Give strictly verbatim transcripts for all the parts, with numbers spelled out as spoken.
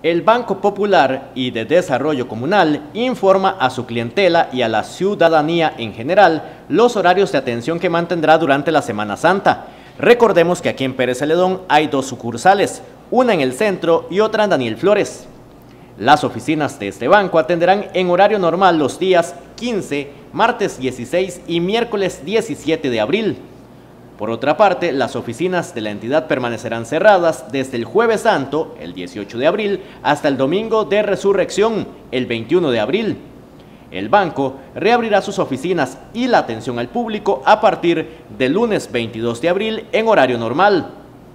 El Banco Popular y de Desarrollo Comunal informa a su clientela y a la ciudadanía en general los horarios de atención que mantendrá durante la Semana Santa. Recordemos que aquí en Pérez Celedón hay dos sucursales, una en el centro y otra en Daniel Flores. Las oficinas de este banco atenderán en horario normal los días quince, martes dieciséis y miércoles diecisiete de abril. Por otra parte, las oficinas de la entidad permanecerán cerradas desde el Jueves Santo, el dieciocho de abril, hasta el Domingo de Resurrección, el veintiuno de abril. El banco reabrirá sus oficinas y la atención al público a partir del lunes veintidós de abril en horario normal.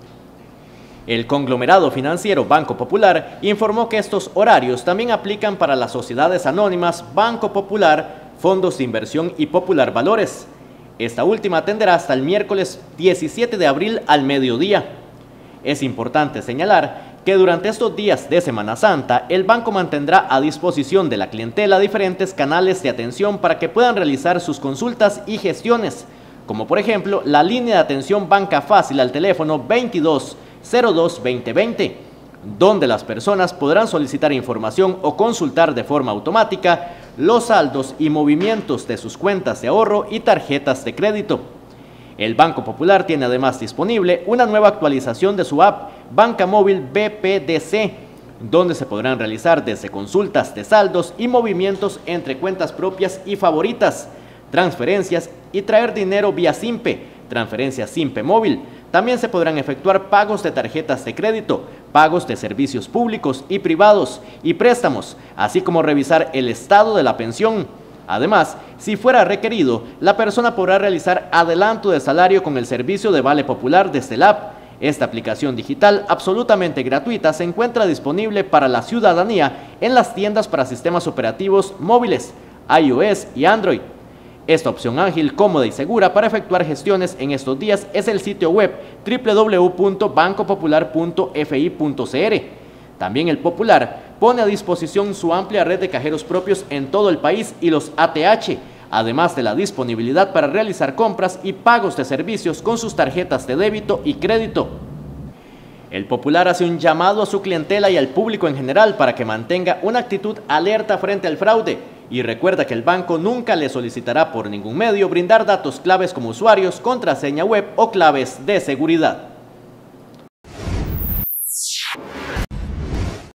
El conglomerado financiero Banco Popular informó que estos horarios también aplican para las sociedades anónimas Banco Popular, Fondos de Inversión y Popular Valores. Esta última atenderá hasta el miércoles diecisiete de abril al mediodía. Es importante señalar que durante estos días de Semana Santa, el banco mantendrá a disposición de la clientela diferentes canales de atención para que puedan realizar sus consultas y gestiones, como por ejemplo la línea de atención Banca Fácil al teléfono veintidós cero dos veinte veinte, donde las personas podrán solicitar información o consultar de forma automática los saldos y movimientos de sus cuentas de ahorro y tarjetas de crédito. El Banco Popular tiene además disponible una nueva actualización de su app Banca Móvil B P D C, donde se podrán realizar desde consultas de saldos y movimientos entre cuentas propias y favoritas, transferencias y traer dinero vía Simpe, transferencias Simpe Móvil. También se podrán efectuar pagos de tarjetas de crédito, pagos de servicios públicos y privados y préstamos, así como revisar el estado de la pensión. Además, si fuera requerido, la persona podrá realizar adelanto de salario con el servicio de Vale Popular desde el app. Esta aplicación digital absolutamente gratuita se encuentra disponible para la ciudadanía en las tiendas para sistemas operativos móviles, iOS y Android. Esta opción ágil, cómoda y segura para efectuar gestiones en estos días es el sitio web doble u doble u doble u punto banco popular punto f i punto c r. También el Popular pone a disposición su amplia red de cajeros propios en todo el país y los A T H, además de la disponibilidad para realizar compras y pagos de servicios con sus tarjetas de débito y crédito. El Popular hace un llamado a su clientela y al público en general para que mantenga una actitud alerta frente al fraude y recuerda que el banco nunca le solicitará por ningún medio brindar datos claves como usuarios, contraseña web o claves de seguridad.